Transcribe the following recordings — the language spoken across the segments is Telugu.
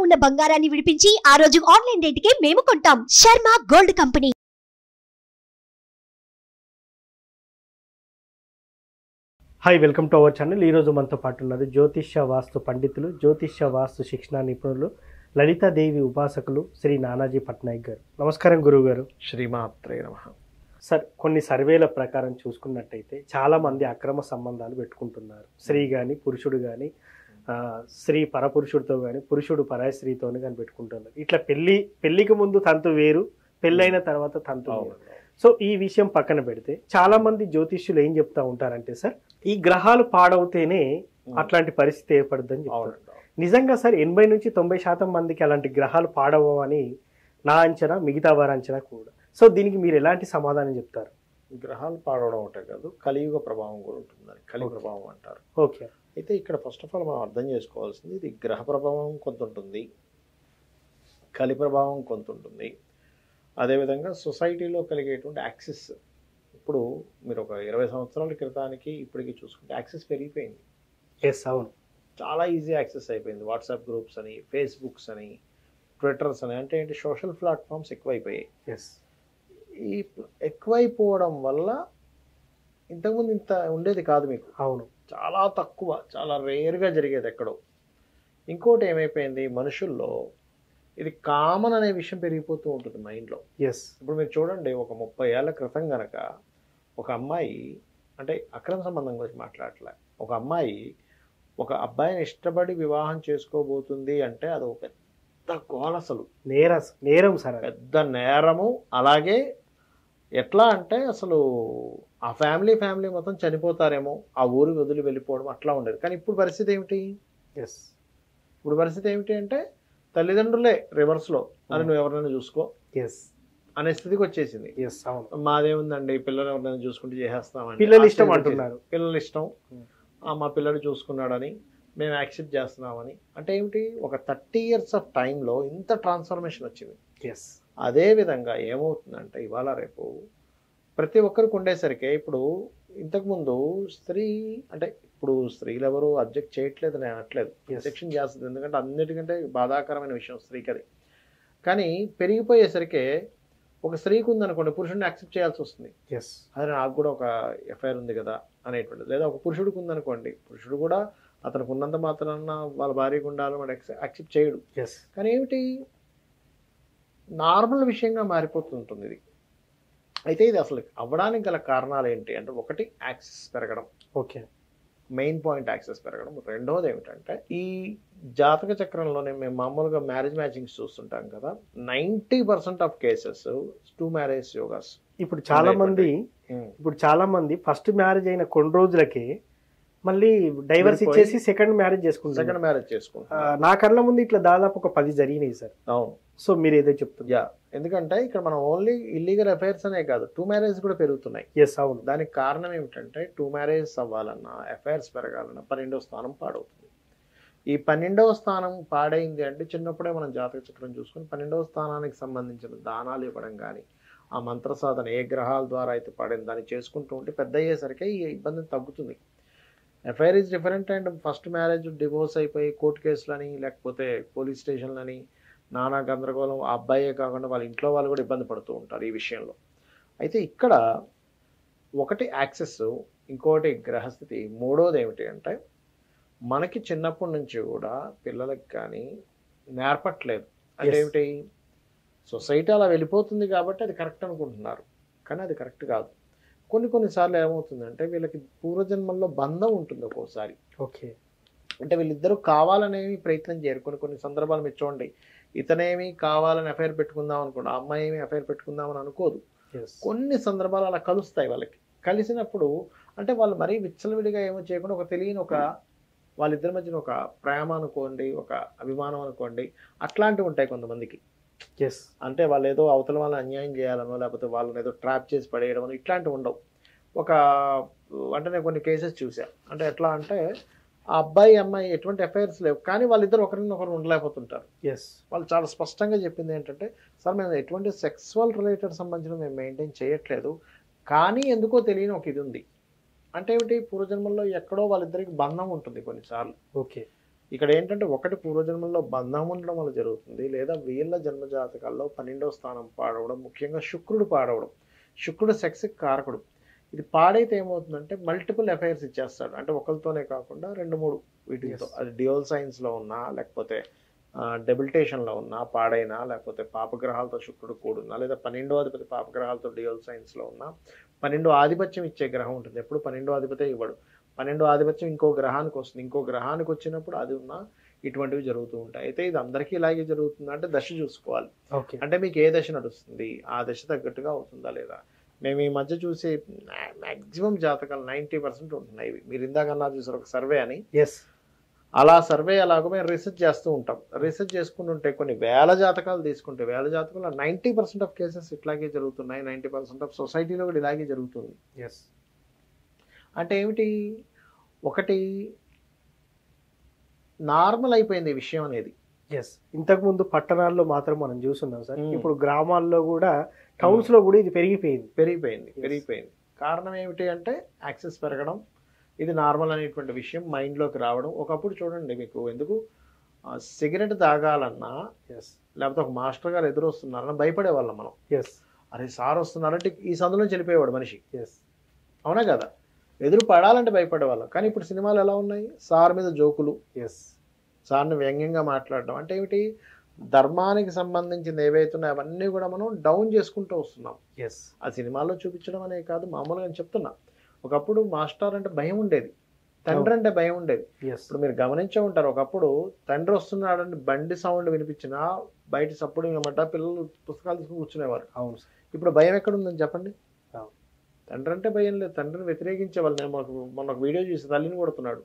ఉన్న బంగారాన్ని విడిపించి ఆ రోజు ఆన్లైన్ రేటుకే మేము కొంటాం. Sharma gold company. Hi, welcome to our channel. ఈరోజు మనతో పాటు ఉన్నారు జ్యోతిష్య వాస్తు పండితులు, జ్యోతిష్య వాస్తు శిక్షణ నిపుణులు, లలితాదేవి ఉపాసకులు శ్రీ నానాజీ పట్నాయక్ గారు. నమస్కారం గురువు గారు. శ్రీమాత్రే నమః. సార్, కొన్ని సర్వేల ప్రకారం చూసుకున్నట్టయితే చాలామంది అక్రమ సంబంధాలు పెట్టుకుంటున్నారు. స్త్రీ కానీ పురుషుడు కానీ, స్త్రీ పరపురుషుడితో కానీ, పురుషుడు పరాయి స్త్రీతో కానీ పెట్టుకుంటున్నారు. ఇట్లా పెళ్లికి ముందు తంతు వేరు, పెళ్ళైన తర్వాత తంతు వేరు. సో ఈ విషయం పక్కన పెడితే చాలా మంది జ్యోతిష్యులు ఏం చెప్తా ఉంటారంటే, సార్ ఈ గ్రహాలు పాడవుతేనే అట్లాంటి పరిస్థితి ఏర్పడుతుందని చెప్తారు. నిజంగా సార్ 80 నుంచి 90% మందికి అలాంటి గ్రహాలు పాడవని నా అంచనా, మిగతా వారి అంచనా కూడా. సో దీనికి మీరు ఎలాంటి సమాధానం చెప్తారు? గ్రహాలు పాడవడం ఒకటే కాదు, కలియుగ ప్రభావం కూడా ఉంటుంది. కలి ప్రభావం అంటారు. ఓకే. అయితే ఇక్కడ ఫస్ట్ ఆఫ్ ఆల్ మనం అర్థం చేసుకోవాల్సింది, ఇది గ్రహ ప్రభావం కొంత ఉంటుంది, కలి ప్రభావం కొంత ఉంటుంది. అదేవిధంగా సొసైటీలో కలిగేటువంటి యాక్సెస్, ఇప్పుడు మీరు ఒక 20 సంవత్సరాల క్రితానికి ఇప్పటికి చూసుకుంటే యాక్సెస్ పెరిగిపోయింది. ఎస్, అవును. చాలా ఈజీ యాక్సెస్ అయిపోయింది. వాట్సాప్ గ్రూప్స్ అని, ఫేస్బుక్స్ అని, ట్విట్టర్స్ అని, అంటే ఏంటి, సోషల్ ప్లాట్ఫామ్స్ ఎక్కువైపోయాయి. ఎస్. ఈ ఎక్కువైపోవడం వల్ల ఇంతకుముందు ఇంత ఉండేది కాదు మీకు. అవును. చాలా తక్కువ, చాలా రేర్గా జరిగేది ఎక్కడో. ఇంకోటి ఏమైపోయింది, మనుషుల్లో ఇది కామన్ అనే విషయం పెరిగిపోతూ ఉంటుంది మైండ్లో. ఎస్. ఇప్పుడు మీరు చూడండి, ఒక 30 ఏళ్ల క్రితం కనుక ఒక అమ్మాయి, అంటే అక్రమ సంబంధం గురించి మాట్లాడలే, ఒక అమ్మాయి ఒక అబ్బాయిని ఇష్టపడి వివాహం చేసుకోబోతుంది అంటే అది ఒక పెద్ద గోల, అసలు నేరం సార్, పెద్ద నేరము. అలాగే ఎట్లా అంటే అసలు ఆ ఫ్యామిలీ మొత్తం చనిపోతారేమో, ఆ ఊరు వదిలి వెళ్ళిపోవడం అట్లా ఉండేది. కానీ ఇప్పుడు పరిస్థితి ఏమిటి? ఎస్. ఇప్పుడు పరిస్థితి ఏమిటి అంటే తల్లిదండ్రులే రివర్స్లో, అది నువ్వు ఎవరైనా చూసుకో ఎస్ అనే స్థితికి వచ్చేసింది. ఎస్, అవును. మాదేముందండి, పిల్లలు ఎవరైనా చూసుకుంటే చేసేస్తామని, పిల్లలు ఇష్టం అంటున్నారు. పిల్లలు ఇష్టం, మా పిల్లడు చూసుకున్నాడని మేము యాక్సెప్ట్ చేస్తున్నామని. అంటే ఏమిటి, ఒక 30 years ఆఫ్ టైంలో ఇంత ట్రాన్స్ఫర్మేషన్ వచ్చింది. ఎస్. అదే విధంగా ఏమవుతుందంటే ఇవాళ రేపు ప్రతి ఒక్కరికి ఉండేసరికి, ఇప్పుడు ఇంతకుముందు స్త్రీ, అంటే ఇప్పుడు స్త్రీలు ఎవరు అబ్జెక్ట్ చేయట్లేదు, నేను అనట్లేదు, సెక్షన్ చేస్తుంది, ఎందుకంటే అన్నిటికంటే బాధాకరమైన విషయం స్త్రీకి అది. కానీ పెరిగిపోయేసరికి ఒక స్త్రీకి ఉందనుకోండి, పురుషుడిని యాక్సెప్ట్ చేయాల్సి వస్తుంది. ఎస్. అదే నాకు కూడా ఒక ఎఫ్ఐఆర్ ఉంది కదా అనేటువంటిది. లేదా ఒక పురుషుడికి ఉందనుకోండి, పురుషుడు కూడా అతనికి ఉన్నంత మాత్రాన వాళ్ళ భార్యకు ఉండాలని వాడు యాక్సెప్ట్ చేయడు. ఎస్. కానీ ఏమిటి, నార్మల్ విషయంగా మారిపోతుంటుంది ఇది. అయితే ఇది అసలు అవ్వడానికి గల కారణాలు ఏంటి అంటే, ఒకటి యాక్సెస్ పెరగడం, ఓకే, మెయిన్ పాయింట్ యాక్సెస్ పెరగడం. రెండోది ఏమిటంటే, ఈ జాతక చక్రంలోనే మేము మామూలుగా మ్యారేజ్ మ్యాచింగ్స్ చూస్తుంటాం కదా, 90% ఆఫ్ కేసెస్ 2 మ్యారేజ్ యోగాస్. ఇప్పుడు చాలా మంది ఫస్ట్ మ్యారేజ్ అయిన కొన్ని రోజులకే మళ్ళీ డైవర్స్ ఇచ్చేసి సెకండ్ మ్యారేజ్ చేసుకుంటారు. నా కళ్ళ ముందు ఇట్లా దాదాపు ఒక 10 జరిగినాయి సార్. అవును. సో మీరు ఏదో చెప్తున్నారు. ఎందుకంటే ఇక్కడ మనం ఓన్లీ ఇల్లీగల్ అఫైర్స్ అనే కాదు, 2 మ్యారేజ్ కూడా పెరుగుతున్నాయి. ఎస్, అవును. దానికి కారణం ఏమిటంటే, 2 మ్యారేజ్ అవ్వాలన్నా, అఫైర్స్ పెరగాలన్నా 12వ స్థానం పాడవుతుంది. ఈ 12వ స్థానం పాడైంది అంటే, చిన్నప్పుడే మనం జాతక చక్రం చూసుకుని 12వ స్థానానికి సంబంధించిన దానాలు ఇవ్వడం కానీ, ఆ మంత్ర సాధన ఏ గ్రహాల ద్వారా అయితే పడింది దాన్ని చేసుకుంటూ ఉంటే పెద్ద అయ్యేసరికి ఈ ఇబ్బంది తగ్గుతుంది. FIR is different. And first marriage divorce అయిపోయి కోర్టు కేసులని, లేకపోతే పోలీస్ స్టేషన్లని, నానా గందరగోళం. ఆ అబ్బాయే కాకుండా వాళ్ళ ఇంట్లో వాళ్ళు కూడా ఇబ్బంది పడుతూ ఉంటారు ఈ విషయంలో. అయితే ఇక్కడ ఒకటి యాక్సెస్, ఇంకోటి గ్రహస్థితి, మూడోది ఏమిటి అంటే, మనకి చిన్నప్పటి నుంచి కూడా పిల్లలకి కానీ నేర్పట్లేదు. అంటే ఏమిటి, సొసైటీ అలా వెళ్ళిపోతుంది కాబట్టి అది కరెక్ట్ అనుకుంటున్నారు, కానీ అది కరెక్ట్ కాదు. కొన్నిసార్లు ఏమవుతుందంటే, వీళ్ళకి పూర్వజన్మల్లో బంధం ఉంటుంది ఒక్కోసారి. ఓకే. అంటే వీళ్ళిద్దరూ కావాలనేవి ప్రయత్నం చేయరు. కొన్ని సందర్భాలు మీరు చూడండి, ఇతనేమి కావాలని అఫైర్ పెట్టుకుందాం అనుకోండి, ఆ అమ్మాయి ఏమి అఫైర్ పెట్టుకుందామని అనుకోదు. కొన్ని సందర్భాలు అలా కలుస్తాయి. వాళ్ళకి కలిసినప్పుడు అంటే వాళ్ళు మరీ విచ్చలవిడిగా ఏమో చేయకుండా ఒక తెలియని ఒక వాళ్ళిద్దరి మధ్యన ఒక ప్రేమ అనుకోండి, ఒక అభిమానం అనుకోండి, అట్లాంటివి ఉంటాయి కొంతమందికి. ఎస్. అంటే వాళ్ళు ఏదో అవతల వాళ్ళని అన్యాయం చేయాలనో, లేకపోతే వాళ్ళని ఏదో ట్రాప్ చేసి పడేయడం అని ఇట్లాంటివి ఉండవు. అంటే నేను కొన్ని కేసెస్ చూసా. అంటే ఎట్లా అంటే, ఆ అబ్బాయి అమ్మాయి ఎటువంటి అఫైర్స్ లేవు, కానీ వాళ్ళిద్దరు ఒకరినొకరు ఉండలేకపోతుంటారు. ఎస్. వాళ్ళు చాలా స్పష్టంగా చెప్పింది ఏంటంటే, సార్ మేము ఎటువంటి సెక్సువల్ రిలేటెడ్ సంబంధించిన మేము మెయింటైన్ చేయట్లేదు, కానీ ఎందుకో తెలియని ఒక ఇది ఉంది. అంటే ఏమిటి, పూర్వజన్మల్లో ఎక్కడో వాళ్ళిద్దరికి బంధం ఉంటుంది కొన్నిసార్లు. ఓకే. ఇక్కడ ఏంటంటే ఒకటి పూర్వజన్మల్లో బంధం ఉండడం వల్ల జరుగుతుంది, లేదా వీళ్ళ జన్మజాతకాల్లో 12వ స్థానం పాడవడం, ముఖ్యంగా శుక్రుడు పాడవడం. శుక్రుడు సెక్స్కి కారకుడు. ఇది పాడైతే ఏమవుతుందంటే మల్టిపుల్ అఫైర్స్ ఇచ్చేస్తాడు. అంటే ఒకరితోనే కాకుండా 2-3 వీటితో, అది డ్యూయల్ సైన్స్లో ఉన్నా, లేకపోతే డెబిలిటేషన్లో ఉన్నా పాడైనా, లేకపోతే పాపగ్రహాలతో శుక్రుడు కూడున్నా, లేదా 12వ అధిపతి పాపగ్రహాలతో డ్యూయల్ సైన్స్లో ఉన్నా, 12వ ఆధిపత్యం ఇచ్చే గ్రహం ఉంటుంది. ఎప్పుడు 12వ అధిపతే ఇవ్వడు. 12వ ఆధిపత్యం ఇంకో గ్రహానికి వస్తుంది. ఇంకో గ్రహానికి వచ్చినప్పుడు అది ఉన్నా ఇటువంటివి జరుగుతూ ఉంటాయి. అయితే ఇది అందరికీ ఇలాగే జరుగుతుంది అంటే దశ చూసుకోవాలి. అంటే మీకు ఏ దశ నడుస్తుంది, ఆ దశ తగ్గట్టుగా అవుతుందా లేదా. మేము ఈ మధ్య చూసే మ్యాక్సిమం జాతకాలు 90% ఉంటున్నాయి. మీరు ఇందాక అన్నారు చూసారు ఒక సర్వే అని, అలా సర్వే అలాగో మేము రీసెర్చ్ చేస్తూ ఉంటాం. రీసెర్చ్ చేసుకుంటుంటే కొన్ని వేల జాతకాలు తీసుకుంటే, వేల జాతకాలు 90% ఆఫ్ కేసెస్ ఇట్లాగే జరుగుతున్నాయి. 90% ఆఫ్ సొసైటీలో కూడా ఇలాగే జరుగుతుంది. అంటే ఏమిటి, ఒకటి నార్మల్ అయిపోయింది ఈ విషయం అనేది. ఇంతకుముందు పట్టణాల్లో మాత్రం మనం చూస్తున్నాం సార్, ఇప్పుడు గ్రామాల్లో కూడా, టౌన్స్ లో కూడా ఇది పెరిగిపోయింది. కారణం ఏమిటి అంటే యాక్సెస్ పెరగడం, ఇది నార్మల్ అనేటువంటి విషయం మైండ్లోకి రావడం. ఒకప్పుడు చూడండి, మీకు ఎందుకు సిగరెట్ తాగాలన్నా, లేకపోతే ఒక మాస్టర్ గారు ఎదురు వస్తున్నారన్నా భయపడేవాళ్ళం మనం. అరే సార్ వస్తున్నారంటే ఈ సందులో వెళ్ళిపోయేవాడు మనిషి. అవునా కదా, ఎదురు పడాలంటే భయపడేవాళ్ళం. కానీ ఇప్పుడు సినిమాలు ఎలా ఉన్నాయి, సార్ మీద జోకులు, సార్ని వ్యంగ్యంగా మాట్లాడడం. అంటే ఏమిటి, ధర్మానికి సంబంధించిన ఏవైతున్నాయో అవన్నీ కూడా మనం డౌన్ చేసుకుంటూ వస్తున్నాం. ఆ సినిమాల్లో చూపించడం అనే కాదు, మామూలుగా నేను చెప్తున్నా. ఒకప్పుడు మాస్టర్ అంటే భయం ఉండేది, తండ్రి అంటే భయం ఉండేది. ఇప్పుడు మీరు గమనించే ఉంటారు, ఒకప్పుడు తండ్రి వస్తున్నాడని బండి సౌండ్ వినిపించినా బయట సప్పుడు వినమాట పిల్లలు పుస్తకాలు తీసుకుని కూర్చునేవారు. ఇప్పుడు భయం ఎక్కడ ఉందని చెప్పండి. తండ్రి అంటే భయం లేదు, తండ్రిని వ్యతిరేకించేవాళ్ళు. నేను మొన్న ఒక వీడియో చూసి తల్లిని కొడుతున్నాడు,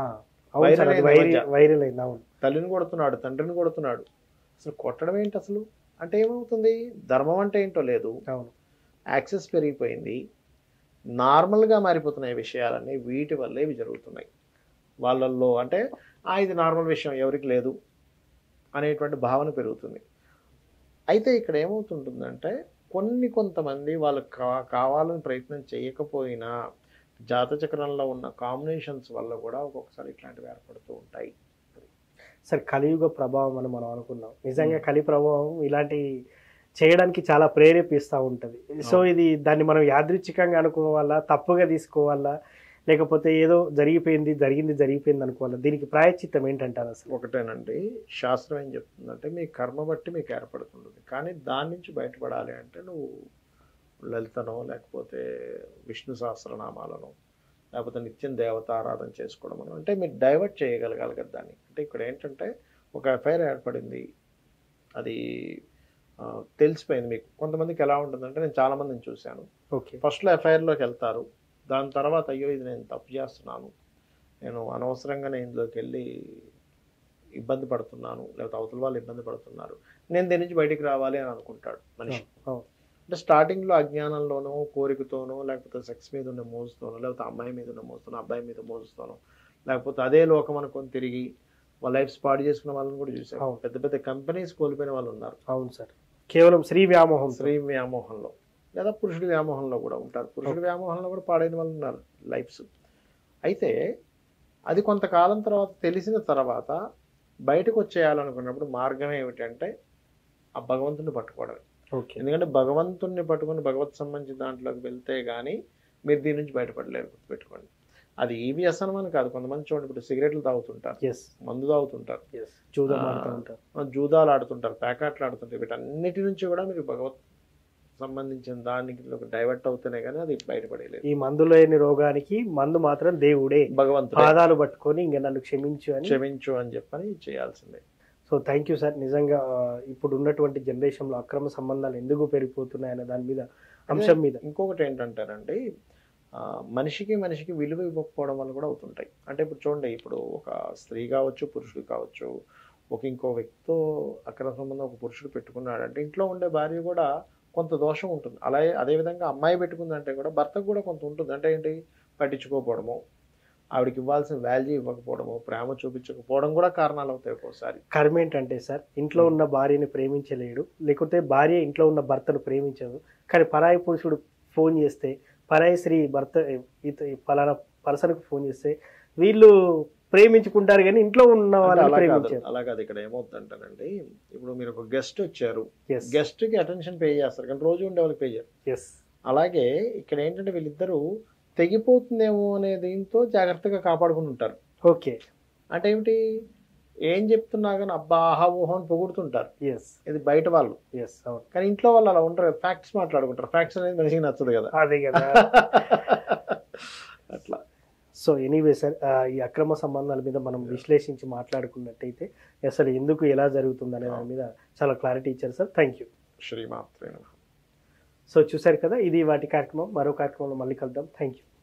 తల్లిని కొడుతున్నాడు, తండ్రిని కొడుతున్నాడు. అసలు కొట్టడం ఏంటి అసలు అంటే ఏమవుతుంది, ధర్మం అంటే ఏంటో లేదు, యాక్సెస్ పెరిగిపోయింది, నార్మల్గా మారిపోతున్నాయి విషయాలన్నీ. వీటి వల్లే ఇవి జరుగుతున్నాయి వాళ్ళల్లో. అంటే ఇది నార్మల్ విషయం, ఎవరికి లేదు అనేటువంటి భావన పెరుగుతుంది. అయితే ఇక్కడ ఏమవుతుంటుందంటే కొంతమంది వాళ్ళకి కావాలని ప్రయత్నం చేయకపోయినా జాతచక్రంలో ఉన్న కాంబినేషన్స్ వల్ల కూడా ఒక్కొక్కసారి ఇట్లాంటివి ఏర్పడుతూ ఉంటాయి. సరే, కలియుగ ప్రభావం అని మనం అనుకున్నాం. నిజంగా కలి ప్రభావం ఇలాంటి చేయడానికి చాలా ప్రేరేపిస్తూ ఉంటుంది. సో ఇది దాన్ని మనం యాదృచ్ఛికంగా అనుకోవాలా, తప్పుగా తీసుకోవాలా, లేకపోతే ఏదో జరిగిపోయింది అనుకోవాలా, దీనికి ప్రాయశ్చిత్తం ఏంటంటారు అసలు? ఒకటేనండి, శాస్త్రం ఏం చెప్తుందంటే మీ కర్మ బట్టి మీకు ఏర్పడుతుంది. కానీ దాని నుంచి బయటపడాలి అంటే నువ్వు లలితనో, లేకపోతే విష్ణు సహస్రనామాలను, లేకపోతే నిత్యం దేవత ఆరాధన చేసుకోవడం అంటే మీరు డైవర్ట్ చేయగలగాలి కదా దాన్ని. అంటే ఇక్కడ ఏంటంటే ఒక ఎఫ్ఐఆర్ ఏర్పడింది, అది తెలిసిపోయింది మీకు. కొంతమందికి ఎలా ఉంటుందంటే, నేను చాలామందిని చూశాను, ఫస్ట్లో ఎఫ్ఐఆర్లోకి వెళ్తారు, దాని తర్వాత అయ్యో ఇది నేను తప్పు చేస్తున్నాను, నేను అనవసరంగానే ఇందులోకి వెళ్ళి ఇబ్బంది పడుతున్నాను, లేకపోతే అవతల వాళ్ళు ఇబ్బంది పడుతున్నారు, నేను దీని నుంచి బయటికి రావాలి అని అనుకుంటాడు మనిషి. అంటే స్టార్టింగ్లో అజ్ఞానంలోనో, కోరికతోనో, లేకపోతే సెక్స్ మీద ఉన్న మోజుతోనో, లేకపోతే అమ్మాయి మీద ఉన్న మోజుతోనో, అబ్బాయి మీద మోజుతోనో, లేకపోతే అదే లోకం అనుకొని తిరిగి వాళ్ళ లైఫ్ స్పాట్ చేసుకున్న వాళ్ళని కూడా చూసాం. పెద్ద పెద్ద కంపెనీస్ కోల్పోయిన వాళ్ళు ఉన్నారు. అవును సార్, కేవలం స్త్రీ వ్యామోహంలో, లేదా పురుషుడి వ్యామోహంలో కూడా ఉంటారు. పురుషుడి వ్యామోహంలో కూడా పాడైన వాళ్ళు ఉన్నారు లైఫ్స్. అయితే అది కొంతకాలం తర్వాత తెలిసిన తర్వాత బయటకు వచ్చేయాలనుకున్నప్పుడు మార్గం ఏమిటంటే ఆ భగవంతుని పట్టుకోవడమే. ఎందుకంటే భగవంతుని పట్టుకుని భగవత్ సంబంధించిన దాంట్లోకి వెళ్తే గానీ మీరు దీని నుంచి బయటపడలేరు, గుర్తుపెట్టుకోండి. అది ఈ వ్యసనం అని కాదు. కొంతమంది చూడండి, ఇప్పుడు సిగరెట్లు తాగుతుంటారు, మందు తాగుతుంటారు, జూదాలు ఆడుతుంటారు, ప్యాకెట్లు ఆడుతుంటారు. వీటన్నిటి నుంచి కూడా మీరు భగవత్ సంబంధించిన దానికి డైవర్ట్ అవుతూనే కానీ అది బయటపడలేదు. ఈ మందు లేని రోగానికి మందు మాత్రం దేవుడే, భగవంతుడు పాదాలు పట్టుకొని ఇంకా నన్ను క్షమించు అని చెప్పని చేయాల్సిందే. So thank you sir. నిజంగా ఇప్పుడు ఉన్నటువంటి జనరేషన్లో అక్రమ సంబంధాలు ఎందుకు పెరిగిపోతున్నాయనే దాని మీద అంశం మీద ఇంకొకటి ఏంటంటారండి, మనిషికి విలువ ఇవ్వకపోవడం వల్ల కూడా అవుతుంటాయి. అంటే ఇప్పుడు చూడండి, ఇప్పుడు ఒక స్త్రీ కావచ్చు, పురుషుడు కావచ్చు, ఇంకో వ్యక్తితో అక్రమ సంబంధం ఒక పురుషుడు పెట్టుకున్నాడంటే ఇంట్లో ఉండే భార్య కూడా కొంత దోషం ఉంటుంది. అలాగే అదేవిధంగా అమ్మాయి పెట్టుకుందంటే కూడా భర్తకు కూడా కొంత ఉంటుంది. అంటే ఏంటి, పట్టించుకోకపోవడము, ఆవిడకి ఇవ్వాల్సిన వాల్యూ ఇవ్వకపోవడము, ప్రేమ చూపించకపోవడం కూడా కారణాలు అవుతాయి ఒక్కోసారి. కర్మ ఏంటంటే సార్, ఇంట్లో ఉన్న భార్యని ప్రేమించలేడు, లేకపోతే భార్య ఇంట్లో ఉన్న భర్తను ప్రేమించదు. కానీ పరాయి పురుషుడు ఫోన్ చేస్తే, పరాయి స్త్రీ భర్త పలానా పర్సన్కి ఫోన్ చేస్తే వీళ్ళు ప్రేమించుకుంటారు కానీ ఇంట్లో ఉన్న వాళ్ళని అలా కాదు ప్రేమించారు. అలా కాదు. ఇక్కడ ఏమవుతుందంటారండి, ఇప్పుడు మీరు ఒక గెస్ట్ వచ్చారు, Yes. గెస్ట్ కి అటెన్షన్ పే చేస్తారు కానీ రోజు ఉండే వాళ్ళకి పే చేయరు. Yes. అలాగే ఇక్కడ ఏంటంటే వీళ్ళిద్దరూ తెగిపోతుందేమో అనే దీంతో జాగ్రత్తగా కాపాడుకుని ఉంటారు. ఓకే. అంటే ఏమిటి, ఏం చెప్తున్నా కానీ అబ్బా ఆహా ఊహా అని పొగుడుతుంటారు. ఎస్ ఇది బయట వాళ్ళు. ఎస్ అవును. కానీ ఇంట్లో వాళ్ళు అలా ఉంటారు కదా, ఫ్యాక్ట్స్ మాట్లాడుకుంటారు. ఫ్యాక్ట్స్ అనేది మనిషికి నచ్చదు కదా. అదే కదా. అట్లా. సో ఎనీవే సార్, ఈ అక్రమ సంబంధాల మీద మనం విశ్లేషించి మాట్లాడుకున్నట్టయితే అసలు ఎందుకు ఎలా జరుగుతుంది అనే దాని మీద చాలా క్లారిటీ ఇచ్చారు సార్. Thank you. శ్రీమాత్రే నమః. సో చూసారు కదా, ఇది వాటి కార్యక్రమం. మరో కార్యక్రమంలో మళ్ళీ కలుద్దాం. Thank you.